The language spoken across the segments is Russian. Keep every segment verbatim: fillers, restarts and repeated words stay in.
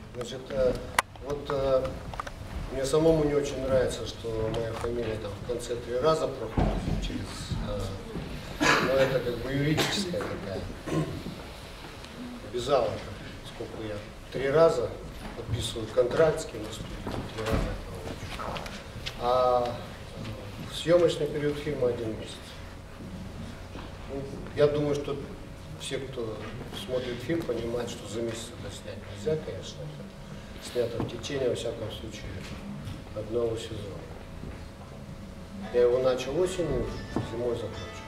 Значит, вот мне самому не очень нравится, что моя фамилия там в конце три раза проходит через, но это как бы юридическая такая обязаловка, сколько я три раза подписываю контракт с киностудией, три раза провожу. А съемочный период фильма один месяц. Ну, я думаю, что все, кто смотрит фильм, понимают, что за месяц это снять нельзя, конечно. Это снято в течение, во всяком случае, одного сезона. Я его начал осенью, зимой закончил.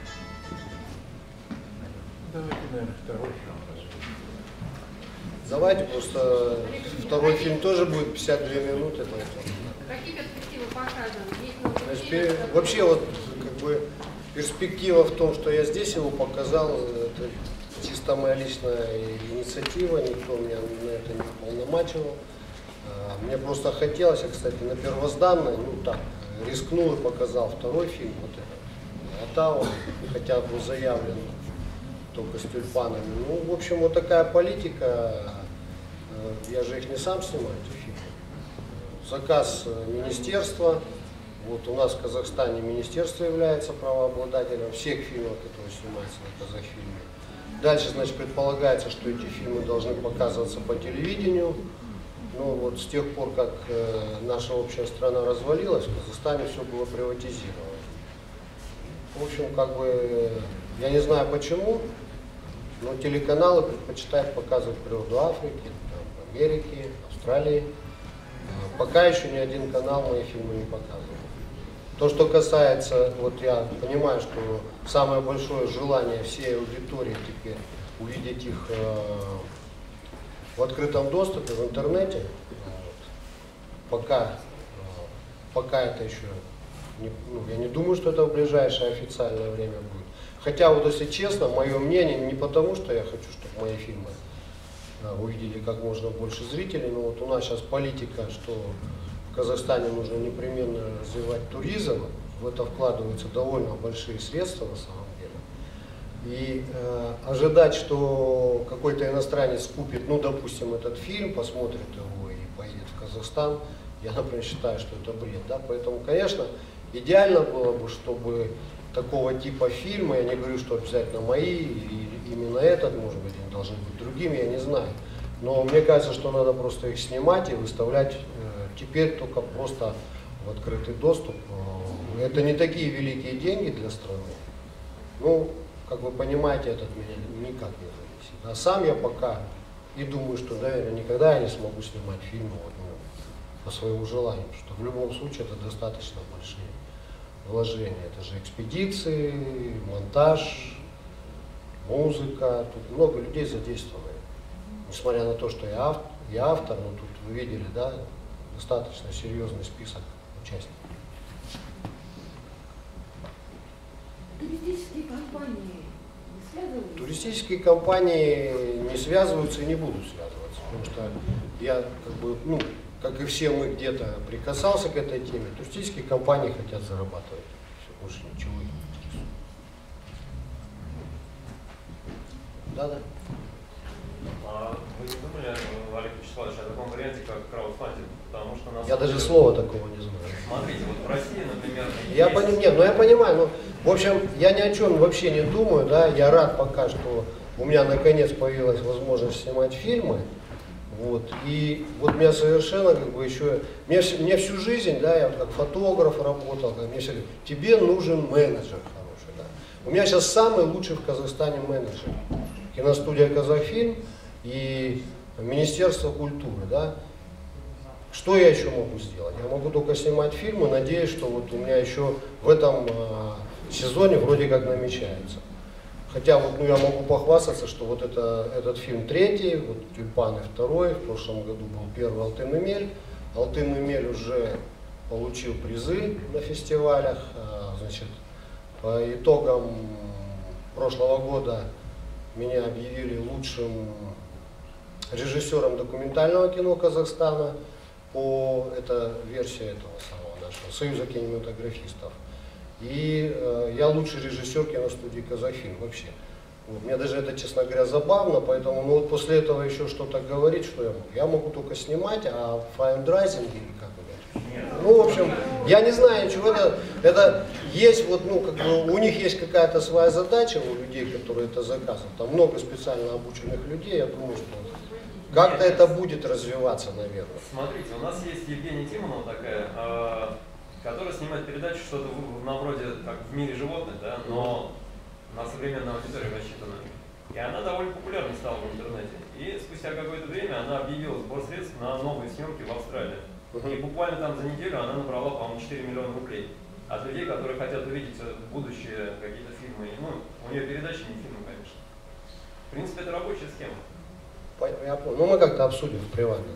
Давайте, наверное, второй фильм. Давайте, просто второй фильм тоже будет пятьдесят две минуты. Какие перспективы показаны? Значит, вообще вот как бы перспектива в том, что я здесь его показал, это чисто моя личная инициатива, никто меня на это не полномачивал. Мне просто хотелось, я, кстати, на первозданной, ну так, рискнул и показал второй фильм, вот этот, Отава, хотя был заявлен только с тюльпанами. Ну, в общем, вот такая политика, я же их не сам снимаю, эти фильмы. Заказ министерства. Вот у нас в Казахстане министерство является правообладателем всех фильмов, которые снимаются на Казахфильме. Дальше, значит, предполагается, что эти фильмы должны показываться по телевидению. Но вот с тех пор, как э, наша общая страна развалилась, в Казахстане все было приватизировано. В общем, как бы, я не знаю почему, но телеканалы предпочитают показывать природу Африки, там, Америки, Австралии. Пока еще ни один канал мои фильмы не показывал. То, что касается, вот я понимаю, что самое большое желание всей аудитории теперь увидеть их э, в открытом доступе, в интернете. Вот. Пока, э, пока это еще, не, ну, я не думаю, что это в ближайшее официальное время будет. Хотя, вот если честно, мое мнение не потому, что я хочу, чтобы мои фильмы э, увидели как можно больше зрителей, но вот у нас сейчас политика, что в Казахстане нужно непременно развивать туризм, в это вкладываются довольно большие средства на самом деле. И э, ожидать, что какой-то иностранец купит, ну, допустим, этот фильм, посмотрит его и поедет в Казахстан, я, например, считаю, что это бред. Да? Поэтому, конечно, идеально было бы, чтобы такого типа фильмы, я не говорю, что обязательно мои, или именно этот, может быть, они должны быть другими, я не знаю. Но мне кажется, что надо просто их снимать и выставлять э, теперь только просто в открытый доступ. Это не такие великие деньги для страны. Ну, как вы понимаете, это от меня никак не зависит. А сам я пока и думаю, что, наверное, никогда я не смогу снимать фильмы вот, ну, по своему желанию, что в любом случае это достаточно большие вложения. Это же экспедиции, монтаж, музыка, тут много людей задействовано. Несмотря на то, что я автор, я автор, но тут вы видели, да, достаточно серьезный список участников. Туристические компании не связываются? Туристические компании не связываются и не будут связываться, потому что я, как бы, ну, как и все мы где-то прикасался к этой теме, туристические компании хотят зарабатывать. Все, больше ничего не интересует. Да-да. А вы не думали, Олег Вячеславович, о таком варианте, как краудфандинг? Потому что нас... Я даже слова такого не знаю. Смотрите, вот в России, например... Я есть... понимаю, нет, ну я понимаю, ну, в общем, я ни о чем вообще не думаю, да, я рад пока, что у меня наконец появилась возможность снимать фильмы, вот, и вот меня совершенно, как бы, еще, мне, мне всю жизнь, да, я вот как фотограф работал, как мне все говорят, тебе нужен менеджер хороший, да. У меня сейчас самый лучший в Казахстане менеджер, киностудия «Казахфильм» и Министерство культуры, да. Что я еще могу сделать? Я могу только снимать фильмы, надеюсь, что вот у меня еще в этом э, сезоне вроде как намечается. Хотя вот, ну, я могу похвастаться, что вот это, этот фильм третий, вот «Тюльпаны» второй, в прошлом году был первый «Алтын Эмель». «Алтын Эмель» уже получил призы на фестивалях. Э, значит, по итогам прошлого года меня объявили лучшим режиссером документального кино Казахстана. По, это версия этого самого нашего Союза кинематографистов. И э, я лучший режиссер киностудии «Казахфильм» вообще. Вот. Мне даже это, честно говоря, забавно, поэтому ну, вот после этого еще что-то говорить, что я могу. Я могу только снимать, а файндрайзинг или как это? Ну, в общем, я не знаю ничего, это, это есть вот, ну, как бы у них есть какая-то своя задача, у людей, которые это заказывают. Там много специально обученных людей, я думаю, что как-то это будет развиваться, наверное. Смотрите, у нас есть Евгения Тимонова такая, э, которая снимает передачу что-то на вроде как в мире животных, да, но на современную аудиторию рассчитана. И она довольно популярной стала в интернете. И спустя какое-то время она объявила сбор средств на новые съемки в Австралии. Uh-huh. И буквально там за неделю она набрала, по-моему, четыре миллиона рублей. От людей, которые хотят увидеть будущее какие-то фильмы. Ну, у нее передачи, не фильмы, конечно. В принципе, это рабочая схема. Я понял. Ну, мы как-то обсудим в приватном.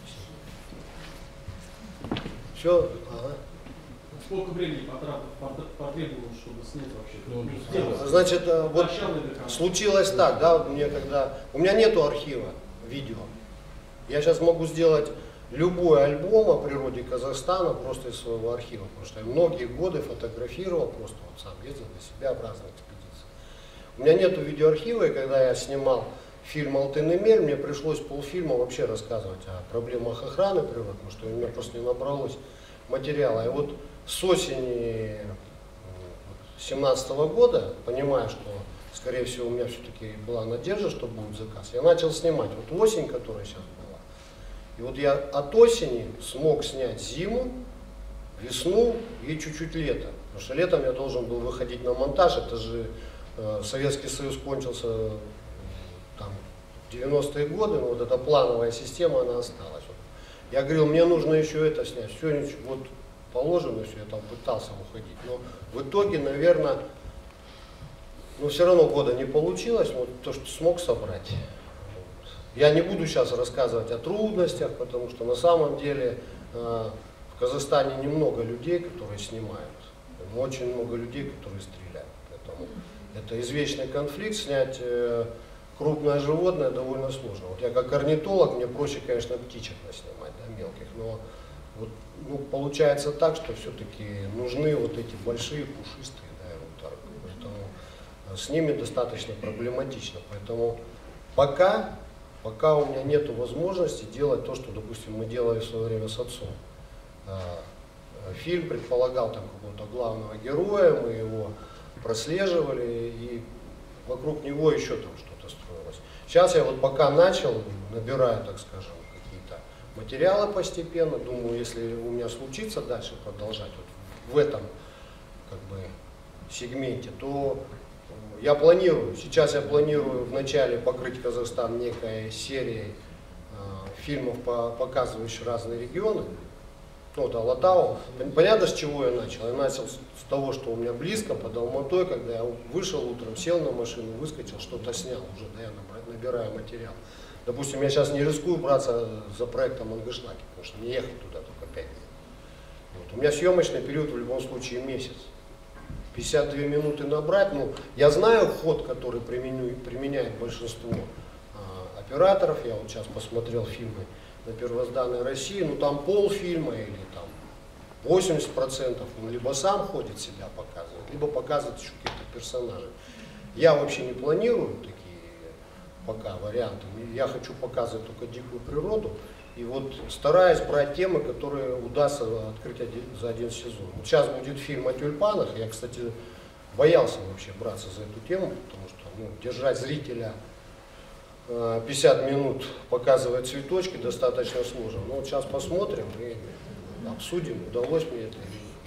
Все. Ага. Сколько времени потребовалось, чтобы снять вообще? Ну, Значит, вот случилось так, да, вот мне когда... У меня нету архива видео. Я сейчас могу сделать любой альбом о природе Казахстана просто из своего архива, потому что я многие годы фотографировал, просто вот сам ездил для себя в разные экспедиции. У меня нету видеоархива, и когда я снимал фильм «Алтын Эмель», мне пришлось полфильма вообще рассказывать о проблемах охраны природы, потому что у меня просто не набралось материала. И вот с осени две тысячи семнадцатого года, понимая, что, скорее всего, у меня все-таки была надежда, что будет заказ, я начал снимать. Вот осень, которая сейчас была. И вот я от осени смог снять зиму, весну и чуть-чуть лето. Потому что летом я должен был выходить на монтаж. Это же э, Советский Союз кончился э, там, в девяностые годы, но вот эта плановая система, она осталась. Вот. Я говорил, мне нужно еще это снять. Все, вот положено, все, я там пытался уходить. Но в итоге, наверное, ну, все равно года не получилось, вот то, что смог собрать. Вот. Я не буду сейчас рассказывать о трудностях, потому что на самом деле э, в Казахстане немного людей, которые снимают. Очень много людей, которые стреляют. Поэтому это извечный конфликт, снять э, крупное животное довольно сложно. Вот я как орнитолог, мне проще, конечно, птичек наснимать, да, мелких, но вот, ну, получается так, что все-таки нужны вот эти большие пушистые, да, вот, поэтому с ними достаточно проблематично. Поэтому пока, пока у меня нет возможности делать то, что, допустим, мы делали в свое время с отцом. Фильм предполагал там какого-то главного героя, мы его прослеживали, и вокруг него еще там что-то строилось. Сейчас я вот пока начал, набираю, так скажем, какие-то материалы постепенно, думаю, если у меня случится дальше продолжать вот в этом как бы сегменте, то я планирую, сейчас я планирую вначале покрыть Казахстан некой серией э, фильмов, по, показывающих разные регионы. Вот Алатау. Понятно, с чего я начал? Я начал с того, что у меня близко, под Алматой, когда я вышел утром, сел на машину, выскочил, что-то снял, уже да, я набираю материал. Допустим, я сейчас не рискую браться за проектом Мангышлаки, потому что мне ехать туда только пять дней. Вот. У меня съемочный период в любом случае месяц. пятьдесят две минуты набрать, ну, я знаю ход, который применю, применяет большинство а, операторов, я вот сейчас посмотрел фильмы на первозданной России, ну там полфильма или там восемьдесят процентов он либо сам ходит, себя показывает, либо показывает еще каких-то персонажей. Я вообще не планирую такие пока варианты, я хочу показывать только дикую природу, и вот стараюсь брать темы, которые удастся открыть один, за один сезон. Вот сейчас будет фильм о тюльпанах, я, кстати, боялся вообще браться за эту тему, потому что ну, держать зрителя пятьдесят минут показывать цветочки достаточно сложно. Но вот сейчас посмотрим и обсудим, удалось мне это или нет.